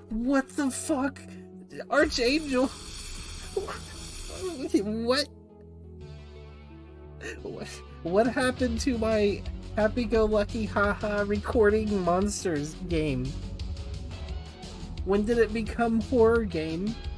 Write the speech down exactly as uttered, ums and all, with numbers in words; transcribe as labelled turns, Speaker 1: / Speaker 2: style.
Speaker 1: What the fuck? Archangel? What? What? What happened to my happy-go-lucky haha recording monsters game? When did it become horror game?